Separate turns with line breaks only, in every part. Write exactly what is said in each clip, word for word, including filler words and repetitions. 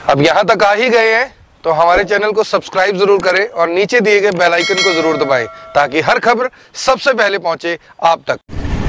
अब यहाँ तक आ ही गए हैं तो हमारे चैनल को सब्सक्राइब जरूर करें और नीचे दिए गए बेल आइकन को जरूर दबाएं ताकि हर खबर सबसे पहले पहुंचे आप तक।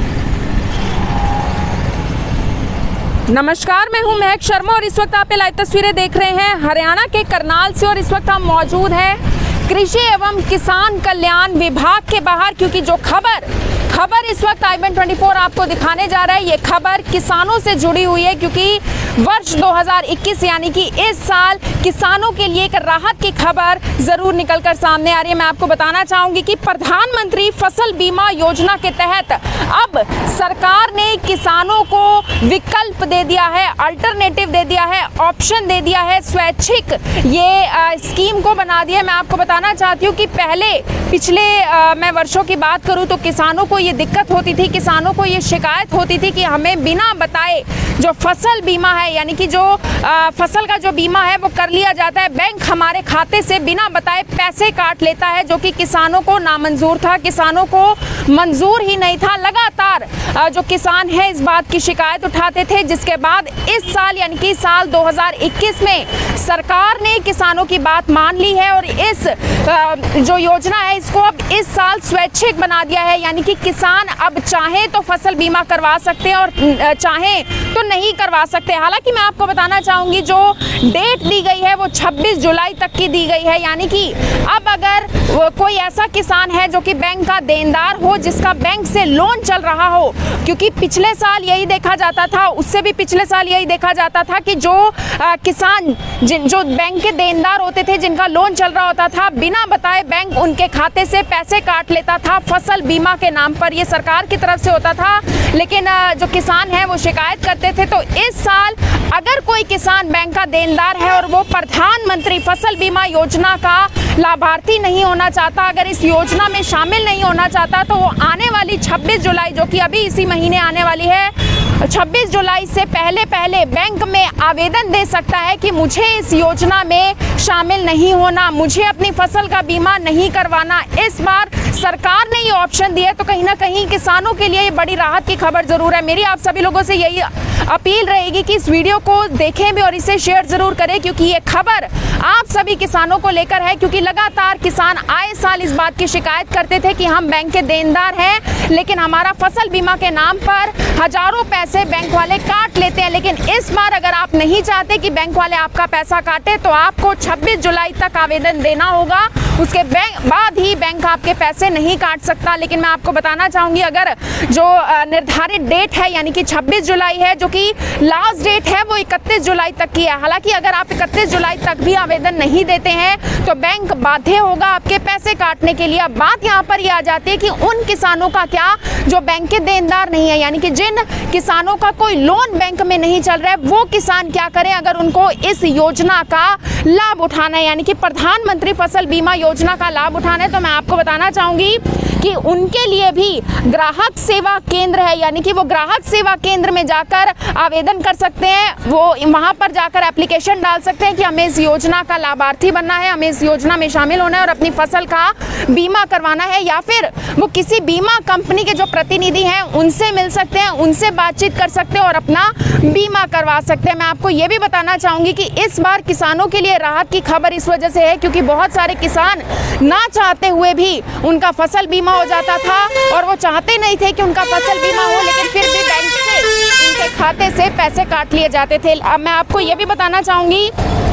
नमस्कार, मैं हूं महक शर्मा और इस वक्त आप लाइव तस्वीरें देख रहे हैं हरियाणा के करनाल से। और इस वक्त हम मौजूद हैं कृषि एवं किसान कल्याण विभाग के बाहर, क्योंकि जो खबर खबर इस वक्त आई वन ट्वेंटी फोर आपको दिखाने जा रहा है, ये खबर किसानों से जुड़ी हुई है। क्योंकि वर्ष दो हज़ार इक्कीस यानी कि इस साल किसानों के लिए एक राहत की खबर जरूर निकलकर सामने आ रही है। मैं आपको बताना चाहूंगी कि प्रधानमंत्री फसल बीमा योजना के तहत अब सरकार ने किसानों को विकल्प दे दिया है, अल्टरनेटिव दे दिया है, ऑप्शन दे दिया है, स्वैच्छिक ये आ, स्कीम को बना दिया है। मैं आपको बताना चाहती हूँ कि पहले पिछले आ, मैं वर्षों की बात करूँ तो किसानों को ये दिक्कत होती थी, किसानों को ये शिकायत होती थी कि हमें बिना बताए जो फसल बीमा है यानी कि जो आ, फसल का जो बीमा है वो कर लिया जाता है, बैंक हमारे खाते से बिना बताए पैसे काट लेता है, जो कि किसानों को नामंजूर था, किसानों को मंजूर ही नहीं था। लगातार आ, जो किसान है इस बात की शिकायत उठाते थे, जिसके बाद इस साल यानी कि साल दो हज़ार इक्कीस में सरकार ने किसानों की बात मान ली है और इस आ, जो योजना है इसको अब इस साल स्वैच्छिक बना दिया है। यानी कि किसान अब चाहे तो फसल बीमा करवा सकते हैं और चाहे तो नहीं करवा सकते। हालांकि मैं आपको बताना चाहूंगी जो डेट दी गई है वो छब्बीस जुलाई तक की दी गई है। यानी कि अब अगर कोई ऐसा किसान है जो कि बैंक का देनदार हो, जिसका बैंक से लोन चल रहा हो, क्योंकि पिछले साल यही देखा जाता था, उससे भी पिछले साल यही देखा जाता था कि जो आ, किसान जिन जो बैंक के देनदार होते थे, जिनका लोन चल रहा होता था, बिना बताए बैंक उनके खाते से पैसे काट लेता था फसल बीमा के नाम पर। ये सरकार की तरफ से होता था, लेकिन आ, जो किसान है वो शिकायत करते थे। तो इस साल अगर कोई किसान बैंक का देनदार है और वो प्रधानमंत्री फसल बीमा योजना का लाभार्थी नहीं होना चाहता, अगर इस योजना में शामिल नहीं होना चाहता, तो वो आने वाली छब्बीस जुलाई जो कि अभी इसी महीने आने वाली है, छब्बीस जुलाई से पहले पहले बैंक में आवेदन दे सकता है कि मुझे इस योजना में शामिल नहीं होना, मुझे अपनी फसल का बीमा नहीं करवाना। इस बार सरकार ने ये ऑप्शन दिया है, तो कहीं ना कहीं किसानों के लिए ये बड़ी राहत की खबर जरूर है। मेरी आप सभी लोगों से यही अपील रहेगी कि इस वीडियो को देखें भी और इसे शेयर जरूर करें, क्योंकि ये खबर आप सभी किसानों को लेकर है। क्योंकि लगातार किसान आए साल इस बात की शिकायत करते थे कि हम बैंक के देनदार हैं, लेकिन हमारा फसल बीमा के नाम पर हजारों पैसे बैंक वाले काट लेते हैं। लेकिन इस बार अगर आप नहीं चाहते कि बैंक वाले आपका पैसा काटे, तो आपको छब्बीस जुलाई तक आवेदन देना होगा, उसके बाद ही बैंक आपके पैसे नहीं काट सकता। लेकिन मैं आपको बताना चाहूंगी अगर जो निर्धारित डेट है यानी कि छब्बीस जुलाई है, जो कि लास्ट डेट है, वो इकतीस जुलाई तक की है। हालांकि अगर आप इकतीस जुलाई तक भी आवेदन नहीं देते हैं तो बैंक बाध्य होगा आपके पैसे काटने के लिए। अब बात यहाँ पर ये आ जाती है कि उन किसानों का क्या जो बैंक के देनदार नहीं है, यानी कि जिन किसानों का कोई लोन बैंक में नहीं चल रहा है, वो किसान क्या करें अगर उनको इस योजना का लाभ उठाना है, यानी कि प्रधानमंत्री फसल बीमा योजना का लाभ उठाना है। तो मैं आपको बताना चाहूंगी कि उनके लिए भी ग्राहक सेवा केंद्र है, यानी कि वो ग्राहक सेवा केंद्र में जाकर आवेदन कर सकते हैं, वो वहां पर जाकर एप्लीकेशन डाल सकते हैं कि हमें इस योजना का लाभार्थी बनना है, हमें इस योजना में शामिल होना है और अपनी फसल का बीमा करवाना है। या फिर वो किसी बीमा कंपनी के जो प्रतिनिधि हैं उनसे मिल सकते हैं, उनसे बातचीत कर सकते हैं और अपना बीमा करवा सकते हैं। मैं आपको ये भी बताना चाहूंगी कि इस बार किसानों के लिए राहत की खबर इस वजह से है क्योंकि बहुत सारे किसान ना चाहते हुए भी उनका फसल बीमा हो जाता था और वो चाहते नहीं थे कि उनका फसल बीमा हो, लेकिन फिर भी बैंक से उनके खाते से पैसे काट लिए जाते थे। अब मैं आपको ये भी बताना चाहूंगी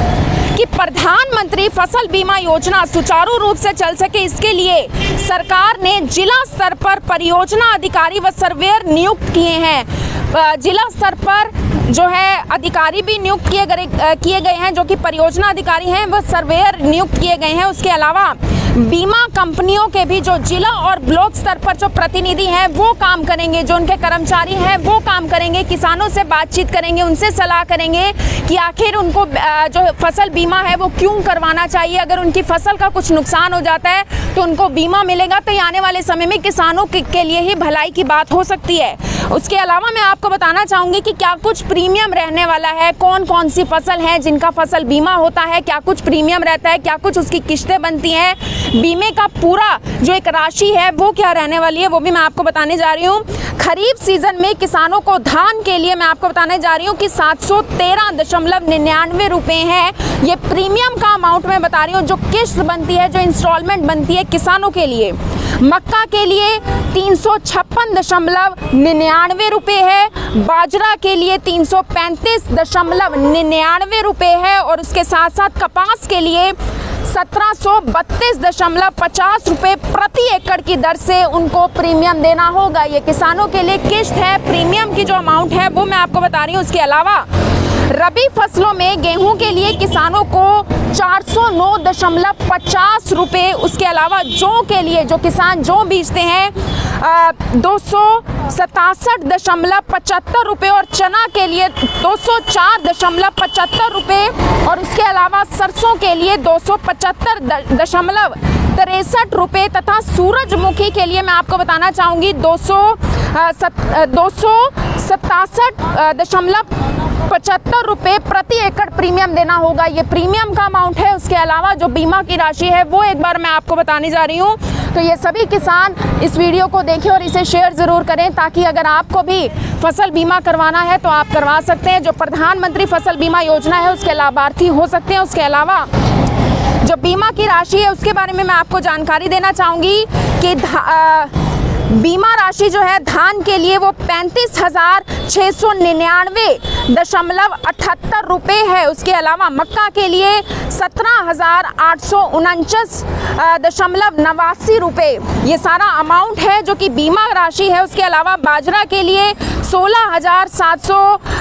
कि प्रधानमंत्री फसल बीमा योजना सुचारू रूप से चल सके, इसके लिए सरकार ने जिला स्तर पर परियोजना अधिकारी व सर्वेयर नियुक्त किए हैं। जिला स्तर पर जो है अधिकारी भी नियुक्त किए गए किए गए हैं, जो कि परियोजना अधिकारी हैं, वह सर्वेयर नियुक्त किए गए हैं। उसके अलावा बीमा कंपनियों के भी जो जिला और ब्लॉक स्तर पर जो प्रतिनिधि हैं वो काम करेंगे, जो उनके कर्मचारी हैं वो काम करेंगे, किसानों से बातचीत करेंगे, उनसे सलाह करेंगे कि आखिर उनको जो फसल बीमा है वो क्यों करवाना चाहिए। अगर उनकी फसल का कुछ नुकसान हो जाता है तो उनको बीमा मिलेगा, तो आने वाले समय में किसानों के लिए ही भलाई की बात हो सकती है। उसके अलावा मैं आपको बताना चाहूँगी कि क्या कुछ प्रीमियम रहने वाला है, कौन कौन सी फसल है जिनका फसल बीमा होता है, क्या कुछ प्रीमियम रहता है, क्या कुछ उसकी किस्तें बनती हैं, बीमे का पूरा जो एक राशि है वो क्या रहने वाली है वो भी मैं आपको बताने जा रही हूँ। खरीफ सीजन में किसानों को धान के लिए मैं आपको बताने जा रही हूँ कि सात सौ तेरह दशमलव निन्यानवे रुपये है ये प्रीमियम का अमाउंट मैं बता रही हूँ, जो किस्त बनती है, जो इंस्टॉलमेंट बनती है किसानों के लिए। मक्का के लिए तीन सौ छप्पन दशमलव निन्यानवे रुपये है, बाजरा के लिए तीन सौ पैंतीस दशमलव निन्यानवे रुपये है और उसके साथ साथ कपास के लिए सत्रह सौ बत्तीस दशमलव पचास रुपये प्रति एकड़ की दर से उनको प्रीमियम देना होगा। ये किसानों के लिए किस्त है। प्रीमियम की जो अमाउंट है वो मैं आपको बता रही हूँ। उसके अलावा रबी फसलों में गेहूं के लिए किसानों को चार सौ नौ दशमलव पचास रुपये, उसके अलावा जौ के लिए जो किसान जौ बीजते हैं दो सौ सतासठ दशमलव पचहत्तर रुपये और चना के लिए दो सौ चार दशमलव पचहत्तर रुपये और उसके अलावा सरसों के लिए दो सौ पचहत्तर दशमलव तिरसठ रुपये तथा सूरजमुखी के लिए मैं आपको बताना चाहूँगी दो सौ दो सौ सतासठ दशमलव पचहत्तर रुपये प्रति एकड़ प्रीमियम देना होगा। ये प्रीमियम का अमाउंट है। उसके अलावा जो बीमा की राशि है वो एक बार मैं आपको बताने जा रही हूँ। तो ये सभी किसान इस वीडियो को देखें और इसे शेयर ज़रूर करें ताकि अगर आपको भी फसल बीमा करवाना है तो आप करवा सकते हैं। जो प्रधानमंत्री फसल बीमा योजना है उसके लाभार्थी हो सकते हैं। उसके अलावा जो बीमा की राशि है उसके बारे में मैं आपको जानकारी देना चाहूँगी कि बीमा राशि जो है धान के लिए वो पैंतीस हजार छः सौ निन्यानवे दशमलव अठहत्तर रुपये है। उसके अलावा मक्का के लिए सत्रह हजार आठ सौ उनचास दशमलव नवासी रुपये ये सारा अमाउंट है जो कि बीमा राशि है। उसके अलावा बाजरा के लिए सोलह हजार सात सौ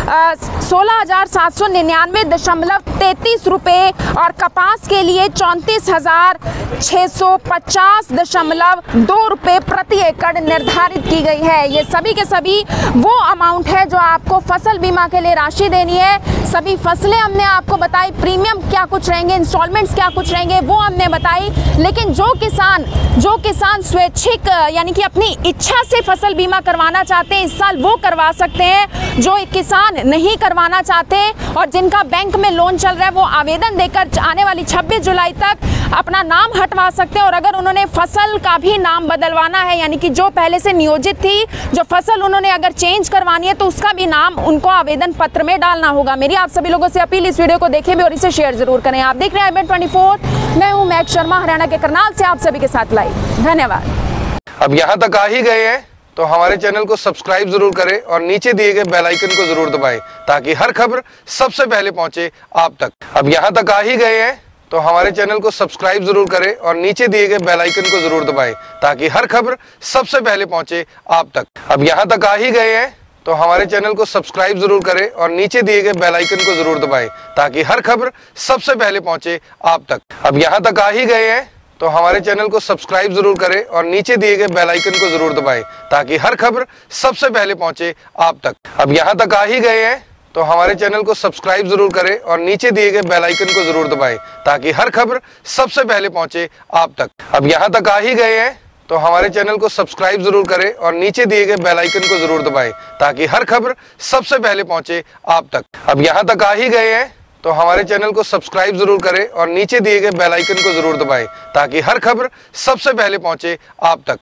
सोलह हजार सात सौ निन्यानवे दशमलव तैंतीस रुपये और कपास के लिए चौंतीस हजार छः सौ पचास दशमलव दो रुपये प्रति एकड़ निर्धारित की गई है। ये सभी के सभी वो अमाउंट है जो आपको फसल बीमा के लिए राशि देनी है। सभी फसलें हमने आपको बताई, प्रीमियम क्या कुछ रहेंगे, इंस्टॉलमेंट्स क्या कुछ रहेंगे वो हमने बताई। लेकिन जो किसान जो किसान स्वैच्छिक यानी कि अपनी इच्छा से फसल बीमा करवाना चाहते हैं इस साल वो करवा सकते हैं। जो किसान नहीं करवाना चाहते और जिनका बैंक में लोन चल रहा है वो आवेदन देकर आने वाली छब्बीस जुलाई तक अपना नाम हटवा सकते हैं। और अगर उन्होंने फसल का भी नाम बदलवाना है यानी कि जो पहले से नियोजित थी जो फसल उन्होंने अगर चेंज करवानी है तो उसका भी नाम उनको आवेदन पत्र में डालना होगा। मेरी आप सभी लोगों से अपील, इस वीडियो को देखें भी और इसे शेयर जरूर करें। आप देख रहे हैं आई बी ट्वेंटी फोर, मैं हूं मैक शर्मा, हरियाणा के करनाल से आप सभी के साथ लाइव। धन्यवाद।
अब यहाँ तक आ ही गए हैं तो हमारे चैनल को सब्सक्राइब जरूर करें और नीचे दिए गए बेल आइकन को जरूर दबाएं ताकि हर खबर सबसे पहले पहुंचे आप तक। अब यहाँ तक आ ही गए हैं तो हमारे चैनल को सब्सक्राइब जरूर करें और नीचे दिए गए बेल आइकन को जरूर दबाएं ताकि हर खबर सबसे पहले पहुंचे आप तक। अब यहाँ तक आ ही गए हैं तो हमारे चैनल को सब्सक्राइब जरूर करें और नीचे दिए गए बेल आइकन को जरूर दबाएं ताकि हर खबर सबसे पहले पहुंचे आप तक। अब यहाँ तक आ ही गए हैं तो हमारे चैनल को सब्सक्राइब जरूर करें और नीचे दिए गए बेल आइकन को जरूर दबाएं ताकि हर खबर सबसे पहले पहुंचे आप तक। अब यहाँ तक आ ही गए हैं तो हमारे चैनल को सब्सक्राइब जरूर करें और नीचे दिए गए बेल आइकन को जरूर दबाएं ताकि हर खबर सबसे पहले पहुंचे आप तक। अब यहाँ तक आ ही गए हैं तो हमारे चैनल को सब्सक्राइब जरूर करें और नीचे दिए गए बेल आइकन को जरूर दबाएं ताकि हर खबर सबसे पहले पहुंचे आप तक। अब यहाँ तक आ ही गए हैं तो हमारे चैनल को सब्सक्राइब जरूर करें और नीचे दिए गए बेल आइकन को जरूर दबाएं ताकि हर खबर सबसे पहले पहुंचे आप तक।